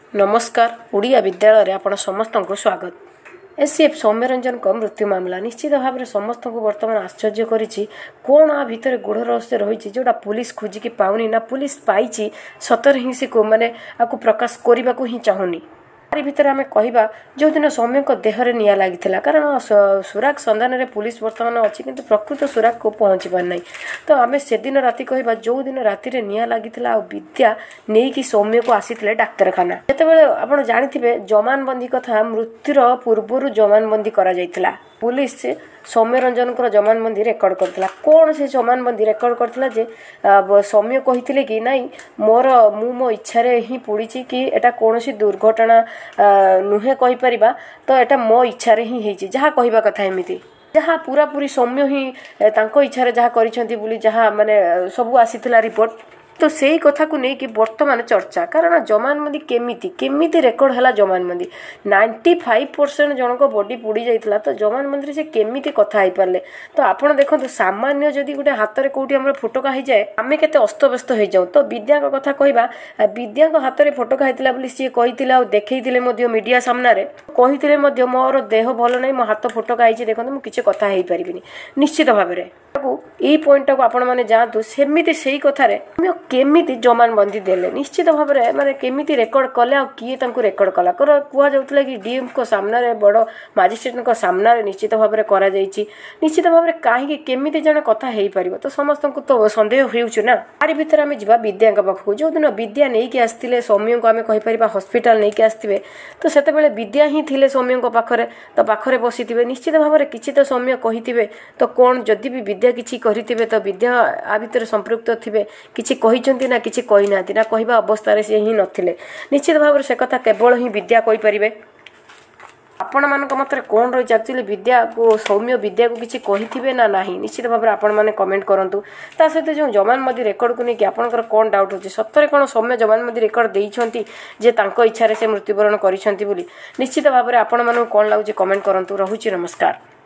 नमस्कार ओडिया विद्यालय रे आपण समस्त को स्वागत। एससीएफ सौम्यरंजन को मृत्यु मामला निश्चित भाव में समस्त को बर्तमान आश्चर्य करिछि। कोण आ भितर गुढ़ रहस्य रही जोटा पुलिस खोजिकी पाउनी ना पुलिस पाई सतर हिंसी को माने आपको प्रकाश करने को ही चाहूनी। तारी भितर आम कहवा जो दिन सौम्य देहरे निया लगी कारण सुराग संधान में पुलिस बर्तमान अच्छी किंतु प्रकृत सुराग को पहुँची पार ना। तो आम से दिन राति कहवा जो दिन राति निया लगी विद्या नहीं कि सौम्य को आसी डाक्तरखाना जिते आप जानी जमानबंदी कथा मृत्युर पूर्वर जमानबंदी करा पुलिस सौम्यरंजन जमानबंदी रेकर्ड करथिला। कौन से जमानबंदी रेकर्ड करथिला जे सौम्य कही कि नाई मोर मो इच्छा ही पड़ी कि एटा कौन सी दुर्घटना नुहे कही परिबा तो एटा मो इच्छा ही होईची जहाँ कहवा कथा एमिति जहाँ पूरा पूरी सौम्य ही तांको इच्छा जहाँ करिसेंती बोली जहाँ माने सब आसीथिला रिपोर्ट तो सेही कथा को नहीं कि वर्तमान चर्चा कारण जमानबंदी केमिति रेकर्ड है जमानबंदी 95% जनक बॉडी पुड़ी जाइथिला तो जमानबंदी से केमिति कथा हो पारे। तो आपण देखो सामान्य जदि गोटे हाथ में कौटी आम फोटोका हो जाए आम केते अस्तव्यस्त हो जाऊँ। तो विद्या कथा कहवा विद्या हाथ में फोटोका होता बोली सी कही देखते मीडिया सामने कही मोर देह भल ना मो हाथ फोटोका होती देखो मुझे किसी कथा हो पारि निश्चित भाव में यही पॉइंट को आपण मैंने जातु सेमती से कथार केमिति जमानबंदी देले निश्चित भाव में माने केमिति रेकर्ड कले आ किए रेकर्ड कला कह जाउतला कि डीएम को सामने बड़ मजिस्ट्रेट को सामने निश्चित भाव में करा जाइछि। निश्चित भाव में कहीं केमिति जन कथा हो पार तो समस्त को तो सन्देह होउछु ना। तारि भितर आम जा विद्या पाखक जो दिन विद्या नहीं कि आसते सौम्य को आम कहीपर हस्पिटाल नहीं कि आसते तो सेते विद्या ही थिले सौम्य पाखरे तो पाखरे बसी निश्चित भाव में किसी तो सौम्य कही तो कौन जदि भी विद्या किसी करिथिबे तो विद्या आ भितर संपृक्त थिबे किछि कहिचंती ना किछि कहि नांती ना कहबा अवस्था से ही नथिले निश्चित भाव से कथा केवल ही विद्या कहि परिबे। आपण मान मत कौन रही एक्चुअली विद्या को सौम्य विद्या को किसी कही ना नहीं निश्चित भाव में आपण मैंने कमेंट करूँ। ता सहित जो जमानबंदी रेकर्ड को लेकिन आपंकर कौन डाउट होची सतरे कौन सौम्य जमानबंदी रेकर्ड देइछंती जे तांको इच्छा से मृत्युवरण करिसेंती बोली निश्चित भाव में आपण मानू कौन लगुच कमेंट करूँ। रहुची नमस्कार।